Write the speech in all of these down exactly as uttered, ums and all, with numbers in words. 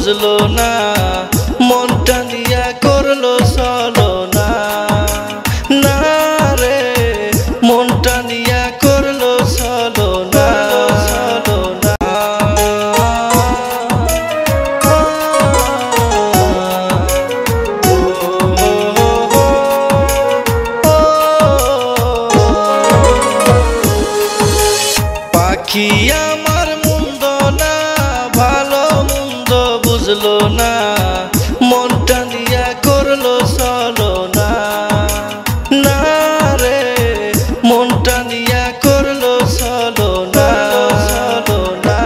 বুঝলো না, মনটা নিয়া করলো চলো না, না রে মনটা নিয়া করলো চলো না, চলো না। পাখি আমার মন্দ না, ভালো মন্দ বুঝলো না, মনটা নিয়া করলো চলো না, না রে মনটা নিয়া করলো চলো না, চলো না।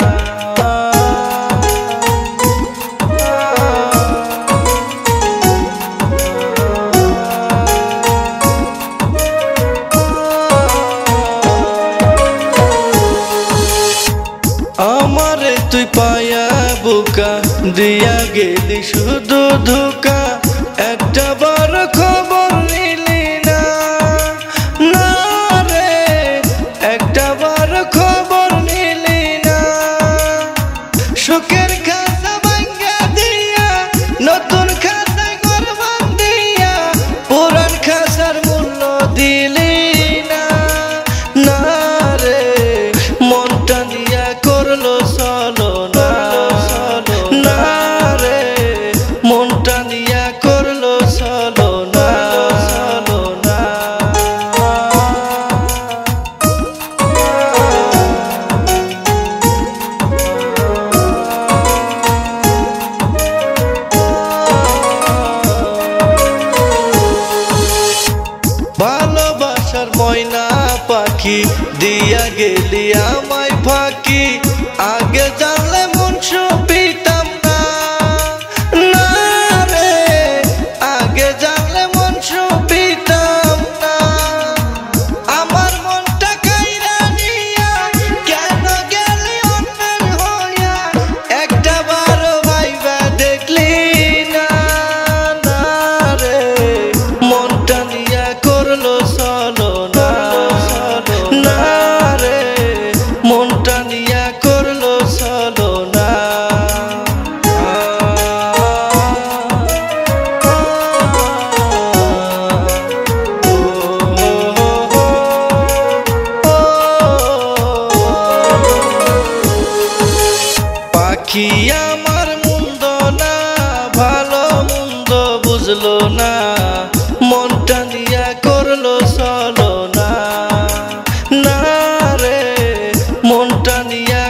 আমারে তুই পায়া বুকা দিয়া গেলি শুধু ধোকা, একটা বার খবর নিলি না, না রে একটা বার খবর নিলি না। সুখের খাসা ভাঙ্গা দিয়া নতুন খাসা ঘর বান্ধিয়া পুরান খাসার মূল্য দিলি না, না রে মনটা নিয়া করলো চলো না, না রে মনটা নিয়া করলো চলো না, চলো না। ভালোবাসার ময়না পাখি দিয়া গেলি আমায় ফাঁকি, আগে জানলে মন পিতাম না, না রে আগে জানলে মন পিতাম না। আমার মনটা কাইরা নিয়া কেন গেলি অন্যের হইয়া, একটা বারো ভাইবা দেখলি না, না রে মনটা নিয়া করলো চলো না, না রে মনটা নিয়া করলো চলো না। পাখি আমার মন্দ না, ভালো মন্দ বুঝলো না, মনটা নিয়া করলো চলো না, না রে মনটা নিয়া